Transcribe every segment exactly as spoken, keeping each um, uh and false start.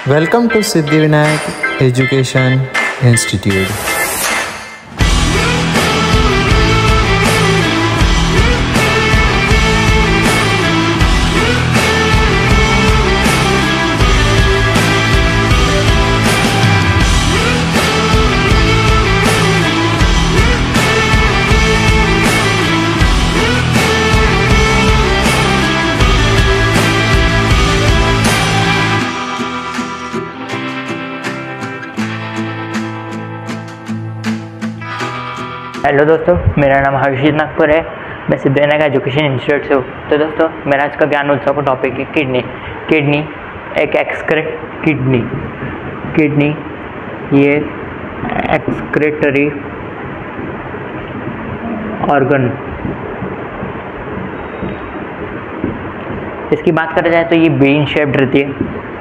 Welcome to Siddhivinayak Education Institute. Hello दोस्तों, मेरा नाम हर्षित नागपुर है। मैं सिद्धिविनायक एजुकेशन इंस्टीट्यूट से हूँ। तो दोस्तों, मेरा आज का ज्ञान उत्सव का टॉपिक है किडनी। किडनी एक एक्सक्रेट किडनी किडनी ये एक्सक्रेटरी ऑर्गन। इसकी बात करा जाए तो ये बीन शेप्ड रहती है।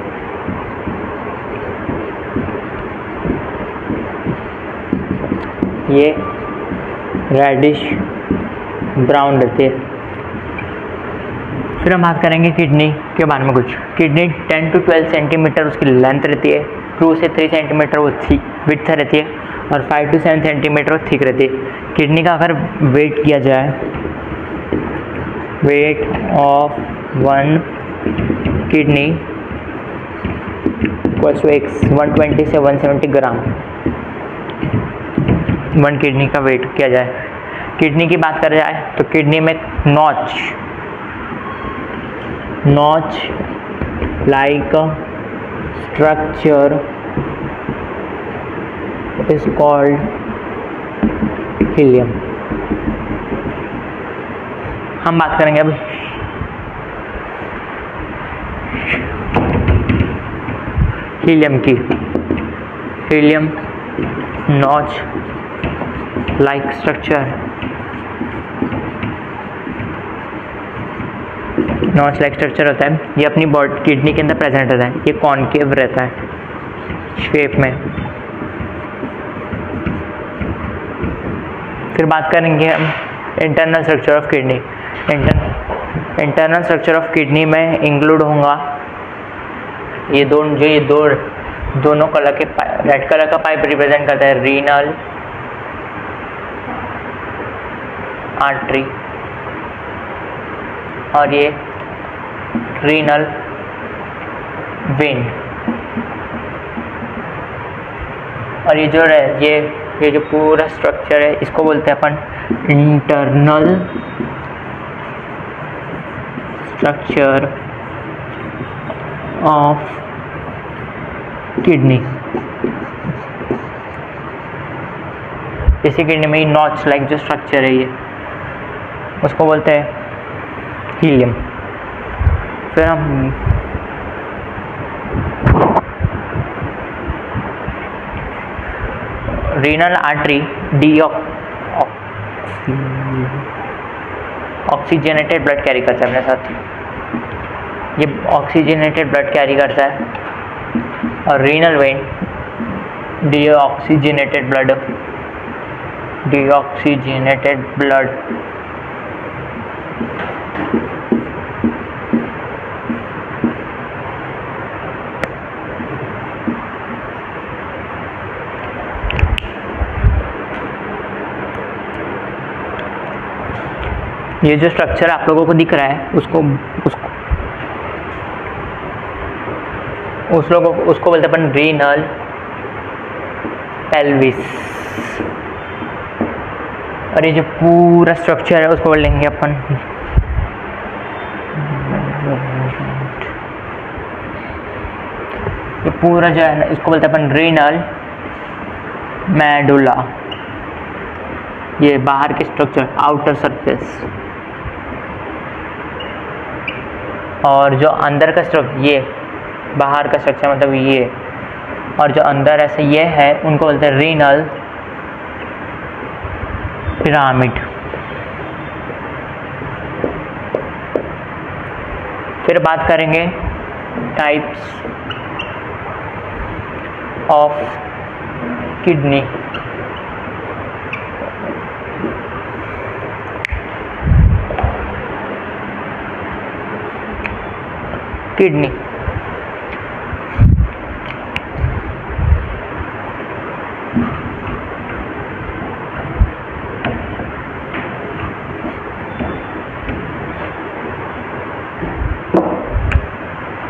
ये रेडिश ब्राउन रहती है। फिर हम बात करेंगे किडनी के बारे में कुछ। Kidney ten to twelve centimetre उसकी लेंथ रहती है, टू से थ्री सेंटीमीटर वो विड्थ रहती है और फाइव टू सेवन सेंटीमीटर वो थिक रहती है। किडनी का अगर वेट किया जाए, weight of one kidney equals to X one twenty से one seventy gram one kidney का वेट किया जाए। किडनी की बात करा जाए तो किडनी में notch notch like structure is called hilum. हम बात करेंगे अब हीलियम की। Hilum notch like structure notch like structure होता है। ये अपनी बॉडी किडनी के अंदर प्रेजेंट रहता है। ये कॉनकेव रहता है शेप में। फिर बात करेंगे हम internal structure of kidney. Internal structure of kidney में इंक्लूड होगा ये दो जो ये दो दोनों कलर के रेड कलर का पाइप रिप्रेजेंट करता है रीनल आर्टरी और ये रीनल वेन। और ये जो है ये ये जो पूरा स्ट्रक्चर है इसको बोलते हैं अपन इंटरनल स्ट्रक्चर ऑफ किडनी। इसी किडनी में नॉच लाइक जो स्ट्रक्चर है ये उसको बोलते हैं हीलियम। फिर हम renal artery deoxygenated blood carry करता है अपने साथ। ये ऑक्सीजनेटेड ब्लड कैरी करता है और renal vein deoxygenated blood deoxygenated blood ये जो स्ट्रक्चर आप लोगों को दिख रहा है उसको उसको उस लोगों को उसको बोलते हैं अपन रीनल पेल्विस। और ये जो पूरा स्ट्रक्चर है उसको बोलेंगे अपन ये पूरा जो है इसको बोलते हैं अपन रीनल मेडुला। ये बाहर के स्ट्रक्चर आउटर सरफेस और जो अंदर का स्ट्रक्चर ये बाहर का स्ट्रक्चर मतलब ये और जो अंदर ऐसे ये है उनको बोलते हैं रीनल पिरामिड। फिर बात करेंगे types of kidney. Kidney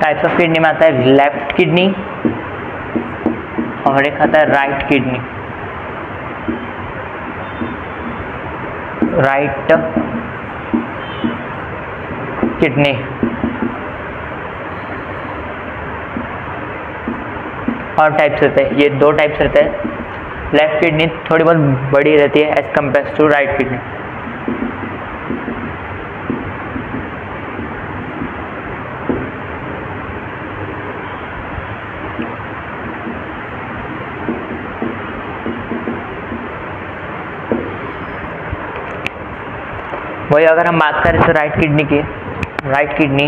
types of kidney में आता है लेफ्ट किडनी और एक आता है राइट किडनी। राइट किडनी और टाइप्स रहते हैं, ये दो टाइप्स रहते हैं। लेफ्ट किडनी थोड़ी बहुत बड़ी रहती है as compare to right kidney. वही अगर हम बात करें तो राइट किडनी की, right kidney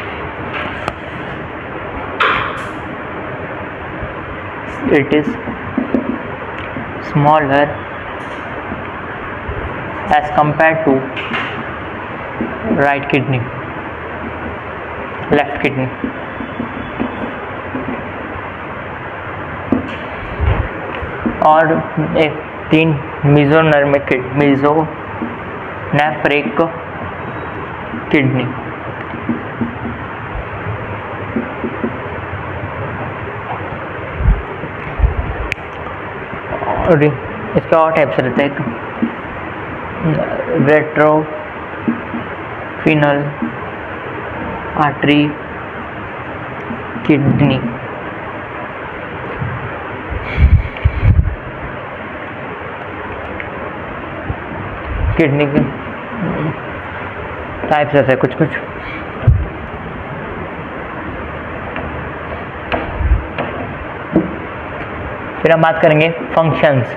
it is smaller as compared to right kidney, left kidney. और एक तीन मीजोनर्मिक मीजोनेफ्रिक किडनी। और इसके और टाइप्स रहते हैं, रेट्रोफिनल आर्टरी किडनी। किडनी के टाइप्स रहते हैं कुछ कुछ। फिर हम बात करेंगे फंक्शंस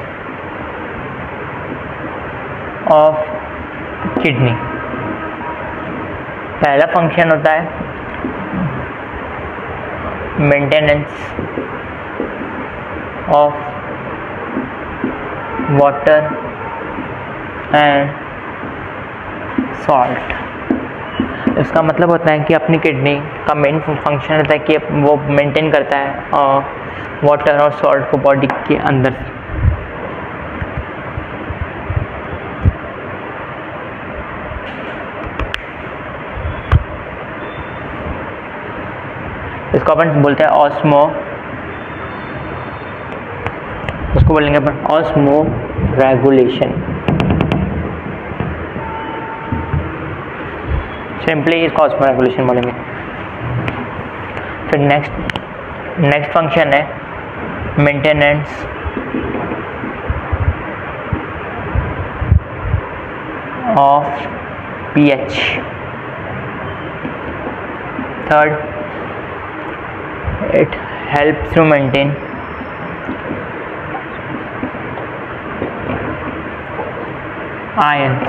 ऑफ किडनी। पहला फंक्शन होता है maintenance of water and salt. इसका मतलब होता है कि अपनी किडनी का मेन फंक्शन होता है कि वो मेंटेन करता है वाटर और सॉल्ट को बॉडी के अंदर। इसको अपन बोलते हैं ऑस्मो, उसको बोलेंगे अपन ऑस्मो रेगुलेशन। सिंपली इसको ऑस्मो रेगुलेशन बोलेंगे। फिर नेक्स्ट नेक्स्ट फंक्शन है maintenance of pH. Third, it helps to maintain ions।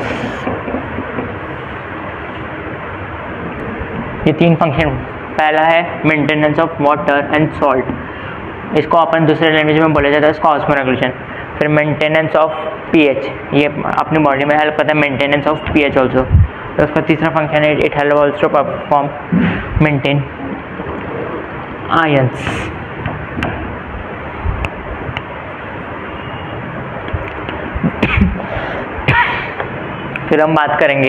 ये तीन फंक्शन, पहला है maintenance of water and salt, इसको अपन दूसरे लैंग्वेज में बोला जाता है इसको ऑस्मो रेगुलेशन। फिर मेंटेनेंस ऑफ पीएच, ये अपनी बॉडी में हेल्प करता है मेंटेनेंस ऑफ पीएच ऑल्सो। तो उसका तीसरा फंक्शन है it help also perform maintain ions. फिर हम बात करेंगे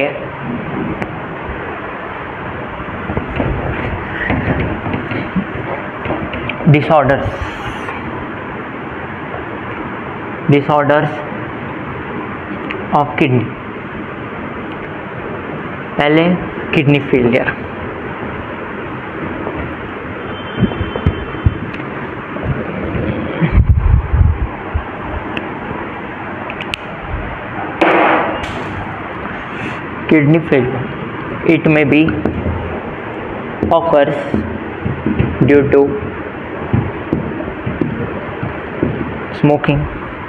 डिसऑर्डर्स डिसऑर्डर्स ऑफ किडनी। पहले kidney failure. Kidney failure, it may be occurs due to smoking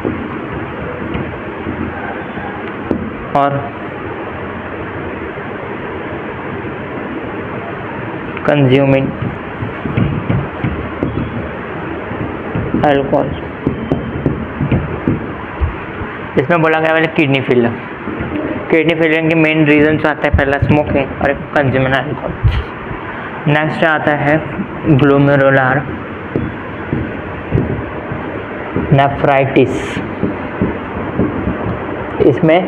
or consuming alcohol। इसमें बोला गया वाले किडनी फेलियर। किडनी फेलियर के मेन रीजन आता है पहला स्मोकिंग और एक कंज्यूमिंग अल्कोहल। नेक्स्ट आता है ग्लोमेरुलर नेफ्राइटिस। इसमें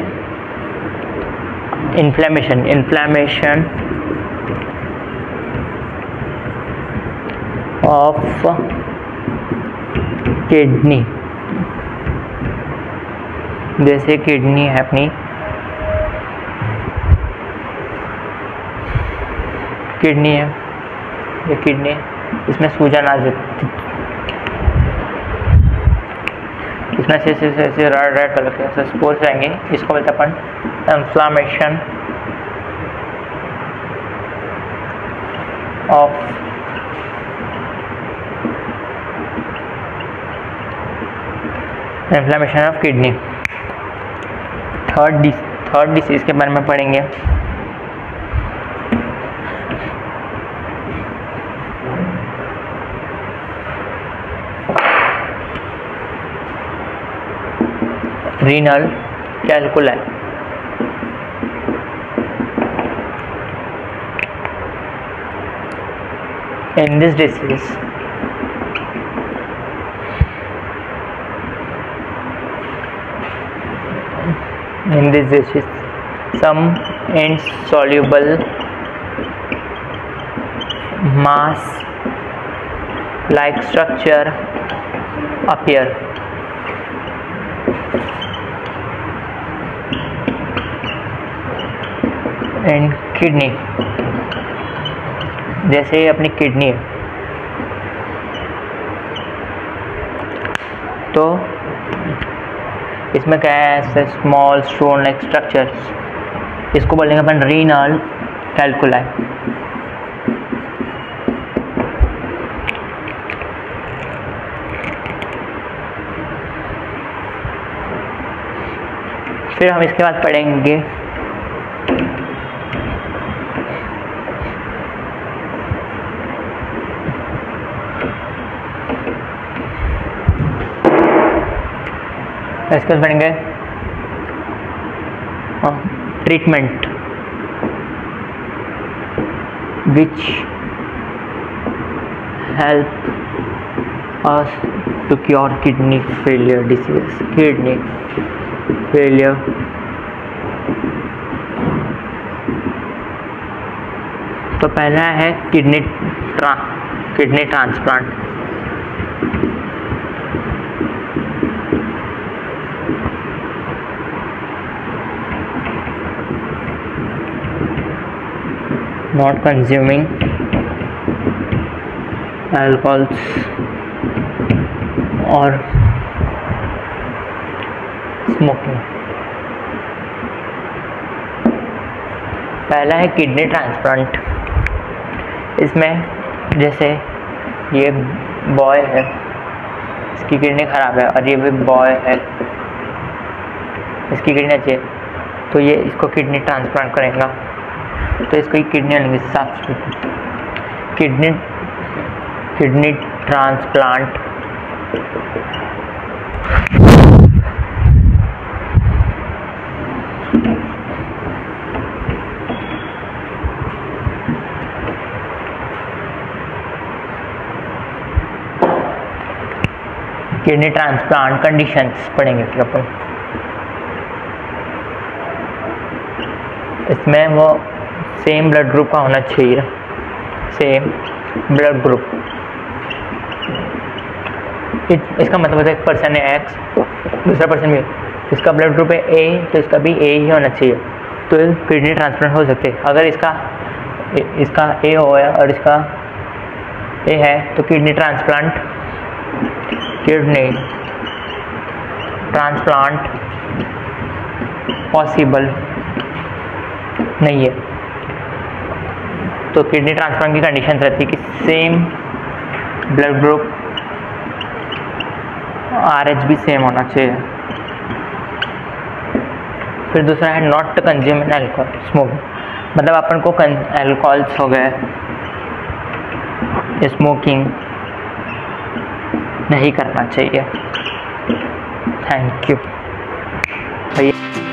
इन्फ्लेमेशन इन्फ्लेमेशन ऑफ किडनी, जैसे किडनी है अपनी, किडनी है ये किडनी है, इसमें सूजन आ जाती, इसमें से से से, से रेड रेड कलर के ऐसे स्पोर्स आएंगे, इसको बोलते अपन inflammation of inflammation of kidney. Third third disease के बारे में पढ़ेंगे। Renal calculi, in this disease in this disease some insoluble mass like structure appear in kidney, जैसे अपनी किडनी है तो इसमें क्या है, ऐसे स्मॉल स्टोन लाइक स्ट्रक्चर्स, इसको बोलेंगे अपन रीनल कैलकुलाई। फिर हम इसके बाद पढ़ेंगे इसके बाद पढ़ेंगे treatment which help us to cure kidney failure disease. Kidney failure तो पहला है kidney trans kidney transplant. Not consuming alcohols or smoking। पहला है किडनी ट्रांसप्लांट। इसमें जैसे ये बॉय है, इसकी किडनी खराब है और ये भी बॉय है, इसकी किडनी अच्छी है, तो ये इसको किडनी ट्रांसप्लांट करेगा तो इसको ही किडनी लेंगे साफ kidney kidney transplant kidney transplant conditions पढ़ेंगे फिर अपन। इसमें वो सेम ब्लड ग्रुप का होना चाहिए, सेम ब्लड ग्रुप। इसका मतलब है एक पर्सन है एक्स, दूसरा पर्सन भी, इसका ब्लड ग्रुप है ए तो इसका भी ए ही होना चाहिए, तो किडनी ट्रांसप्लांट हो सकते हैं। अगर इसका इसका ए हो है और इसका ए है तो kidney transplant kidney transplant possible नहीं है। तो किडनी ट्रांसप्लांट की कंडीशन रहती है कि सेम ब्लड ग्रुप, आरएच भी सेम होना चाहिए। फिर दूसरा है not consuming alcohol smoking, मतलब अपन को अल्कोहल्स हो गए, स्मोकिंग नहीं करना चाहिए। Thank you.